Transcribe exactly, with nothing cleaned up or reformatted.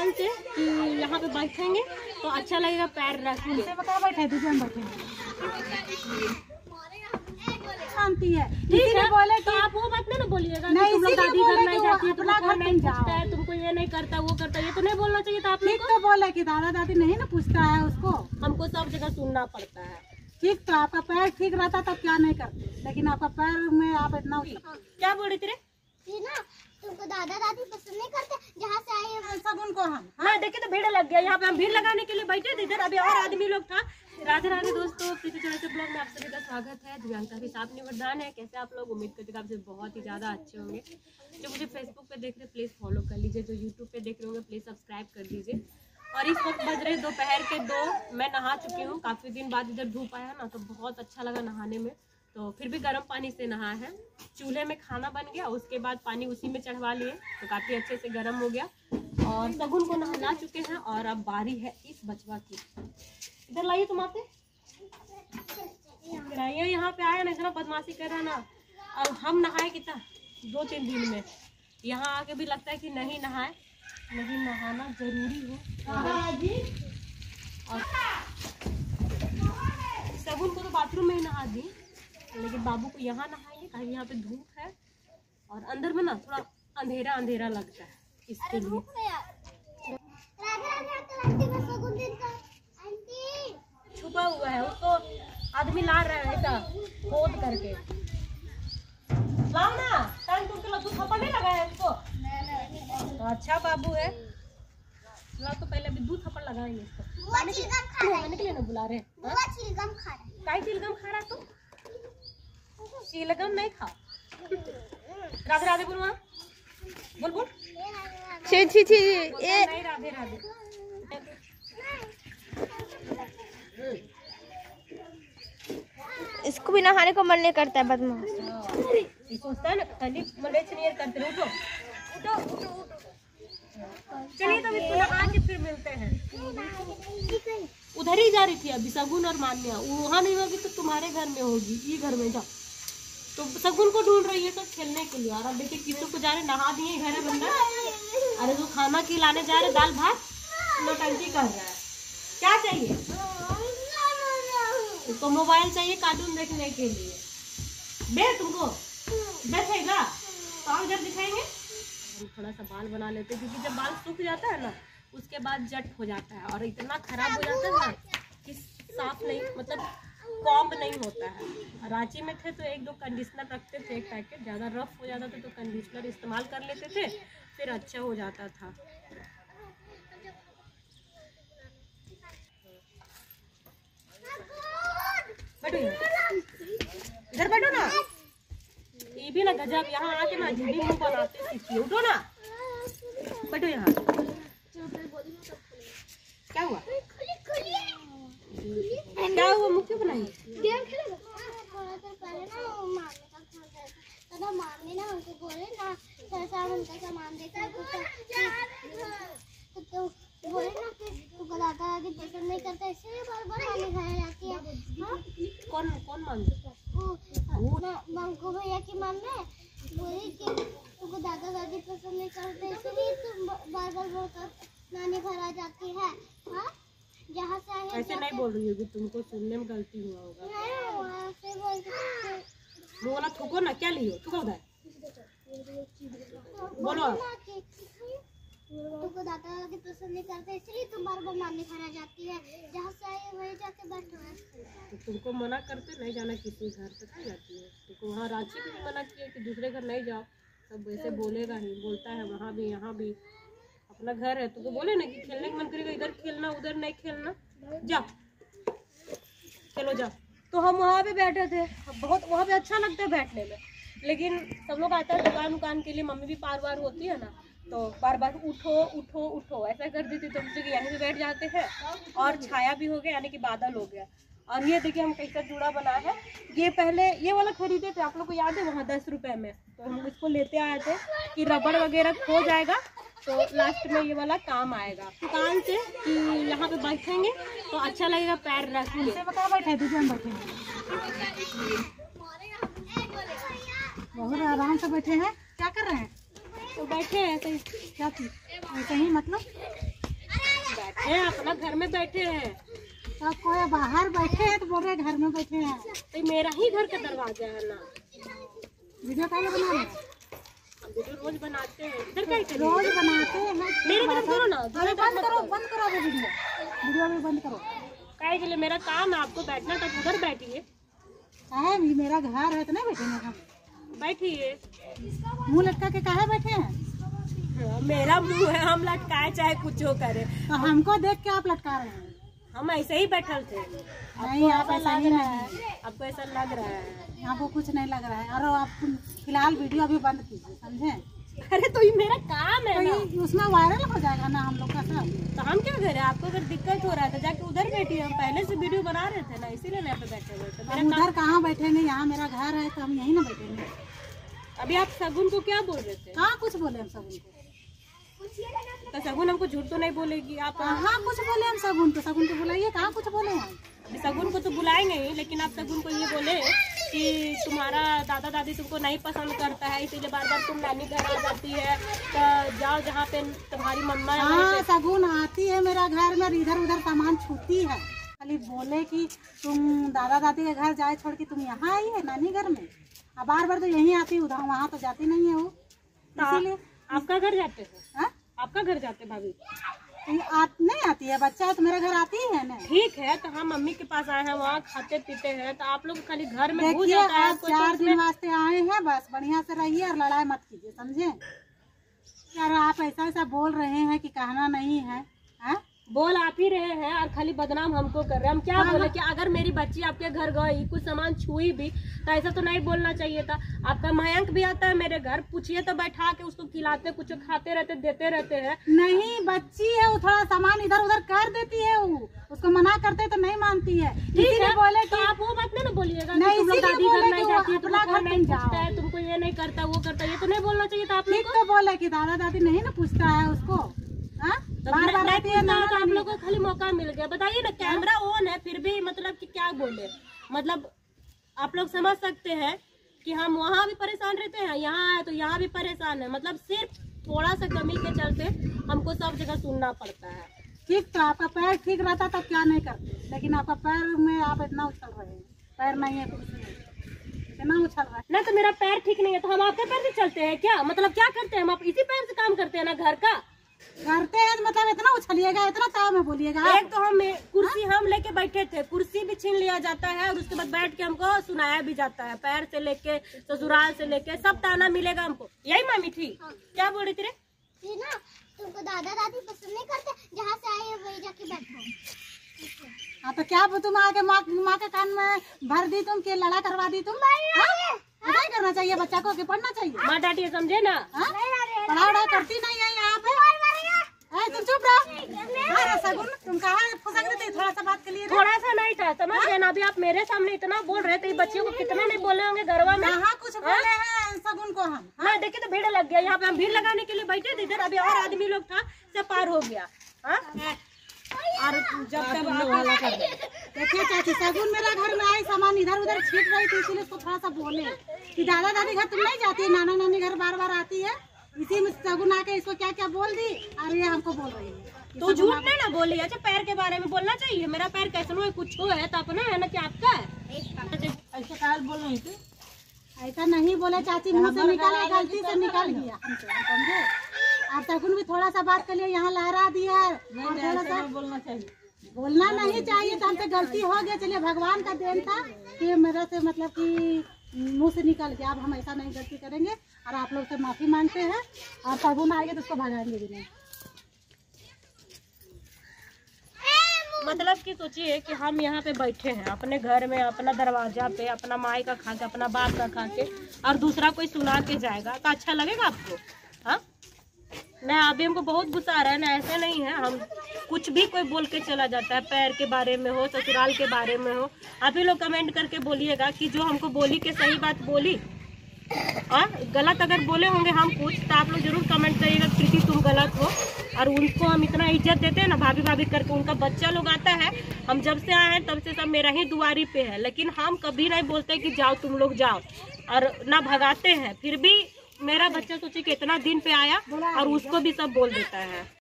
दुकान से कि यहाँ पे बैठेंगे तो अच्छा लगेगा, पैर रखेंगे। बता बैठे दुकान बैठेंगे शांति है। ठीक है, बोले तो आप वो बात नहीं ना बोलिएगा कि तुम लोग दादी घर नहीं जाती है, तुमको नहीं पूछता है, तुमको ये नहीं करता वो करता, ये तो नहीं बोलना चाहिए था आप लोग को। तो बोले कि दादा दादी नहीं ना पूछता है उसको, हमको सब जगह सुनना पड़ता है। ठीक तो आपका पैर ठीक रहता तब क्या नहीं करते, लेकिन आपका पैर में आप इतना क्या बोल रही थी ना, तुमको दादा दादी पसंद नहीं करते, जहाँ से आए सब उनको हम। हाँ देखिए तो भीड़ लग गया यहाँ पे, हम भीड़ लगाने के लिए बैठे थे इधर, अभी और आदमी लोग था। राधे राधे दोस्तों, प्रीति चौराहे से ब्लॉग में आप सभी का स्वागत है। दिव्यांका भी साथ निवरदान है। कैसे आप लोग, उम्मीद करते हैं आपसे बहुत ही ज़्यादा अच्छे होंगे। जो मुझे फेसबुक पे देख रहे हैं प्लीज़ फॉलो कर लीजिए, जो यूट्यूब पे देख रहे होंगे प्लीज़ सब्सक्राइब कर दीजिए। और इस वक्त बज रहे दोपहर के दो, मैं नहा चुकी हूँ। काफ़ी दिन बाद इधर धूप आया ना तो बहुत अच्छा लगा नहाने में, तो फिर भी गर्म पानी से नहा है। चूल्हे में खाना बन गया, उसके बाद पानी उसी में चढ़वा लिए तो काफ़ी अच्छे से गर्म हो गया। और सगुन को नहला चुके हैं और अब बारी है इस बचवा की। इधर लाइए तुम आते ये यहाँ पे आया ना, इतना बदमाशी कर रहा ना। अब हम नहाए कितना दो तीन दिन में, यहाँ आके भी लगता है कि नहीं नहाए, नहीं नहाना जरूरी है। और सगुन को तो बाथरूम में ही नहा दी, लेकिन बाबू को यहाँ नहाएंगे कहीं यहाँ पे धूप है और अंदर में ना थोड़ा अंधेरा अंधेरा लगता है, इसके लिए। छुपा हुआ है, उसको आदमी ला रहा है ऐसा खोद करके। लाओ ना, टाइम तुम के लड्डू थप्पड़ नहीं लगा है उसको। तो अच्छा बाबू है, लाओ तो पहले अभी दूध थप्पड़ लगाएंगे इसको। खाने के लिए ना बुला रहे हैं, काई चिलगम खा रहा तू? चिलगम नहीं खा। राधे राधे बोल, वहाँ बोल बोल। छी छी छी ये नहीं राधे राधे। इसको भी नहाने को मन नहीं करता है, बदमाश। ये सोचता है ना खाली मलेच नहीं करते। उठो उठो उठो उठो, चलिए तब इसको नहा के फिर मिलते हैं। उधर ही जा रही थी अभी सगुन और मान्या, वहाँ नहीं होगी तो तुम्हारे घर में होगी, ये घर में जाओ। तो सगुन को ढूंढ रही है सब खेलने के लिए। और अब देखिए किसो को जा रहे, नहा दिए, घर है बंदा। अरे जो खाना खिलाने जा रहे दाल भात, नौटंकी कर रहा है। क्या चाहिए उसको? मोबाइल चाहिए कार्टून देखने के लिए। दे तुमको देखेगा तो हम जब दिखाएंगे। हम थोड़ा सा बाल बना लेते हैं, क्योंकि जब बाल सूख जाता है ना उसके बाद जट हो जाता है और इतना खराब हो जाता है ना कि साफ नहीं, मतलब कॉम्ब नहीं होता है। रांची में थे तो एक दो कंडीशनर रखते थे, एक पैकेट। ज़्यादा रफ हो जाता था तो कंडीशनर इस्तेमाल कर लेते थे, फिर अच्छा हो जाता था। बैठो इधर बैठो ना, ये भी ना गजब, यहाँ आके ना झिल्ली मुँह बनाते सीखिए। उठो ना, बैठो यहाँ। क्या हुआ क्या हुआ, मुँह क्यों बनाई? मामी ना हमको बोले ना उनका सामान देकर तो बोले ना कि तुमको दादा दादी पसंद नहीं करता, इसलिए बार बार मामी खाया जाती है। कौन कौन मांगता? मांगो भैया की मामी बोली कि तुमको दादा दादी पसंद नहीं करते, इसलिए तुम बार बार बोलकर नानी घर आ जाती है। हाँ जहाँ से आए ऐसे नहीं बोल रही होगी, तुमको सुनने में गलती हुआ होगा। वहाँ से बोल वो वाला थूको ना, क्या लियो थूको उधर, बोलो। तुमको दादा दादी पसंद नहीं करते, इसलिए तुम बार बार नानी घर आ जाती है, जहाँ से आए वही जाके बैठो है। तो तुमको मना करते नहीं जाना किसी घर पे, क्या जाती है? तुमको वहाँ रांची में भी मना किया कि दूसरे घर नहीं जाओ, सब वैसे बोलेगा ही, बोलता है वहाँ भी यहाँ भी। अपना घर है तुमको बोले ना कि खेलने का मन करेगा इधर खेलना उधर नहीं खेलना, जाओ खेलो जाओ। तो हम वहाँ पे बैठे थे, बहुत वहाँ पे अच्छा लगता है बैठने में, लेकिन सब लोग आता है दुकान उकान के लिए, मम्मी भी पार बार होती है ना, तो बार बार उठो उठो उठो ऐसा कर देती, तो हम सोचे यहीं पे बैठ जाते हैं। और छाया भी हो गया, यानी कि बादल हो गया। और ये देखिए हम कैसा जुड़ा बना है। ये पहले ये वाला खरीदे थे, आप लोग को याद है, वहाँ दस रुपए में, तो हम इसको लेते आए थे कि रबड़ वगैरह खो जाएगा तो लास्ट में ये वाला काम आएगा। दुकान से कि यहाँ पे बैठेंगे तो अच्छा लगेगा, पैर रखेंगे। बता बैठे दुकान बैठेंगे, बहुत आराम से बैठे हैं। क्या कर रहे हैं? तो बैठे हैं ऐसे ही। क्या चीज ऐसे ही, मतलब बैठे हैं, अपना घर में बैठे हैं। सब कोई बाहर बैठे हैं तो बोल रहे घर में बैठे हैं। तो मेरा ही घर का दरवाजा है ना। वीडियो पहले बना रहे हैं? हम वीडियो रोज बनाते हैं, इधर क्या करें? रोज बनाते हैं। मेरे तरफ करो ना। अरे बंद करो, बंद करो वो वीडियो, वीडियो भी बंद करो। काहे के लिए? मेरा काम है, आपको बैठना तक उधर बैठिए। है मेरा घर है तो नहीं बैठेंगे हम? बैठिए। मुँह लटका के काहे बैठे हैं? हाँ, मेरा मुंह है, हम लटकाए चाहे कुछ हो करे। तो हमको देख के आप लटका रहे हैं? हम ऐसे ही बैठल थे। नहीं, आप ऐसा ही नहीं। आपको ऐसा लग रहा है? आपको कुछ नहीं लग रहा है। और आप फिलहाल वीडियो अभी बंद कीजिए, समझे? अरे तो ये मेरा काम है तो ना। ये उसमें वायरल हो जाएगा ना हम लोग का सब। तो हम क्या करें? आपको अगर दिक्कत हो रहा है तो जाके उधर बैठिए। हम पहले से वीडियो बना रहे थे ना, इसीलिए यहाँ पे बैठे हुए थे। मेरा हम काम। उधर कहाँ बैठेंगे? यहाँ मेरा घर है तो हम यहीं ना बैठेंगे। अभी आप सगुन को क्या बोल रहे थे? कहाँ कुछ बोले हम सगुन को? तो सगुन हमको झूठ तो नहीं बोलेगी आप? कहाँ कुछ बोले हम सगुन को? सगुन को बुलाइए, कहाँ कुछ बोले हम? अभी सगुन को तो बुलाएंगे ही, लेकिन आप सगुन को ये बोले कि तुम्हारा दादा दादी तुमको नहीं पसंद करता है, इसीलिए बार बार तुम नानी घर आ जाती है। तो जाओ जहाँ पे तुम्हारी मम्मा है। हाँ, सगुन आती है मेरा घर में, इधर उधर सामान छूती है। खाली बोले कि तुम दादा दादी के घर जाए छोड़ के तुम यहाँ आई है नानी घर में। अब बार बार तो यहीं आती, उधर वहाँ तो जाती नहीं है वो, इसीलिए। आपका घर जाते हो? हाँ? आपका घर जाते भाभी? ये आ, नहीं आती है? बच्चा है तो मेरे घर आती है ना। ठीक है, तो हम मम्मी के पास आए हैं, वहाँ खाते पीते हैं। तो आप लोग खाली घर में घुस देखिए, जाता है। आज चार दिन वास्ते आए हैं, बस बढ़िया से रहिए और लड़ाई मत कीजिए, समझे? यार आप ऐसा ऐसा बोल रहे हैं कि कहना नहीं है। हाँ? बोल आप ही रहे हैं और खाली बदनाम हमको कर रहे हैं। हम क्या हाँ, बोले कि अगर मेरी बच्ची आपके घर गई, कुछ सामान छुई भी, तो ऐसा तो नहीं बोलना चाहिए था। आपका मयंक भी आता है मेरे घर, पूछिए तो बैठा के उसको खिलाते, कुछ खाते रहते, देते रहते हैं। नहीं, बच्ची है वो, थोड़ा सामान इधर उधर कर देती है वो, उसको मना करते तो नहीं मानती है। ठीक है, बोले तो आप वो बात नहीं ना बोलिएगा कि नहीं, तुम लोग इसीलिए दादी घर बोले नहीं कि जाती है, वो तुमको अपना घर नहीं नहीं पूछता जाओ। है, तुमको ये नहीं करता, वो करता, ये तो नहीं बोलना चाहिए था आप लोग ठीक तो बोले कि दादा दादी नहीं ना पूछता है उसको। हाँ? तो बार बार नहीं आती है, पूछता है, तो नाना आप लोग को खाली मौका मिल गया। बताइए ना, कैमरा ऑन है फिर भी मतलब कि क्या बोले? मतलब आप लोग समझ सकते हैं कि हम वहाँ भी परेशान रहते हैं, यहाँ आए तो यहाँ भी परेशान है। मतलब सिर्फ थोड़ा सा कमी के चलते हमको सब जगह सुनना पड़ता है। ठीक तो आपका पैर ठीक रहता तब क्या नहीं करते, लेकिन आपका पैर में आप इतना उछल रहे हैं। पैर नहीं है कुर्सी में, इतना उछल रहा है ना। तो मेरा पैर ठीक नहीं है तो हम आपके पैर से चलते हैं क्या? मतलब क्या करते हैं हम? आप इसी पैर से काम करते हैं ना घर का? करते हैं तो मतलब इतना उछलिएगा, इतना ताव में बोलिएगा। एक तो हम कुर्सी हम लेके बैठे थे, कुर्सी भी छीन लिया जाता है और उसके बाद बैठ के हमको सुनाया भी जाता है। पैर से लेके ससुराल से लेके सब ताना मिलेगा हमको। यही मामी थी? हाँ। क्या बोल रही थी रे? ये ना तुमको दादा दादी पसंद नहीं करते, जहाँ से आई है वही जाके बैठो। हाँ तो क्या तुम आके माँ माँ के कान में भर दी, तुम के लड़ा करवा दी तुम? हाँ? नहीं करना चाहिए बच्चा को, कि पढ़ना चाहिए। माँ डांटिए, समझे ना? हाँ? पढ़ाई वढ़ाई करती नहीं है यहाँ पे। ए, तुम चुप रहो। हाँ, सगुन तुम कहाँ फुसक रही थी? थोड़ा सा बात के लिए थोड़ा सा नहीं था, समझ गए ना? अभी आप मेरे सामने इतना बोल रहे थे, बच्चे को कितना नहीं बोले होंगे गरवा में। कहाँ कुछ बोले हैं सगुन को हम? हाँ, देखिए तो भीड़ लग गया यहाँ पे। हम भीड़ लगाने के लिए बैठे थे इधर, अभी और आदमी लोग था, सब पार हो गया। हाँ? और जब तक वाला कर देखिए चाची, सगुन मेरा घर में आई, सामान इधर उधर छीट रही थी, इसीलिए उसको थोड़ा सा बोले कि दादा दादी घर तुम नहीं जाती है, नाना नानी घर बार बार आती है। इसी में सगुन आके इसको क्या क्या बोल दी और ये हमको बोल रही है। तो झूठ नहीं ना बोली। अच्छा, पैर के बारे में बोलना चाहिए। मेरा पैर कैसा है, कुछ हो है तो अपना है ना कि आपका है? ऐसे काल बोल रही थी? ऐसा नहीं बोले चाची, मुँह से निकला, गलती से निकल गया, समझे? और सगुन भी थोड़ा सा बात कर लिया, यहाँ लहरा दिया। थोड़ा सा बोलना चाहिए, बोलना नहीं चाहिए था, हमसे गलती हो गया। चलिए भगवान का देन था कि मेरे से मतलब कि मुंह से निकल गया। अब हम ऐसा नहीं गलती करेंगे और आप लोग से माफी मांगते हैं। और सगुन आएंगे तो उसको भगाएंगे भी नहीं। मतलब कि सोचिए कि हम यहाँ पे बैठे हैं अपने घर में, अपना दरवाजा पे, अपना माई का खा के, अपना बाप का खा के, और दूसरा कोई सुना के जाएगा तो अच्छा लगेगा आपको? हाँ ना, अभी हमको बहुत गुस्सा आ रहा है ना। ऐसे नहीं है, हम कुछ भी कोई बोल के चला जाता है, पैर के बारे में हो, ससुराल के बारे में हो। आप ही लोग कमेंट करके बोलिएगा कि जो हमको बोली के सही बात बोली और गलत अगर बोले होंगे हम कुछ, तो आप लोग जरूर कमेंट करिएगा प्रीति तुम गलत हो। और उनको हम इतना इज्जत देते हैं ना, भाभी भाभी करके। उनका बच्चा लोग आता है, हम जब से आए हैं तब से सब मेरा ही दुआरी पे है, लेकिन हम कभी नहीं बोलते कि जाओ तुम लोग जाओ, और ना भगाते हैं। फिर भी मेरा बच्चा सोचे कि इतना दिन पे आया और उसको भी सब बोल देता है।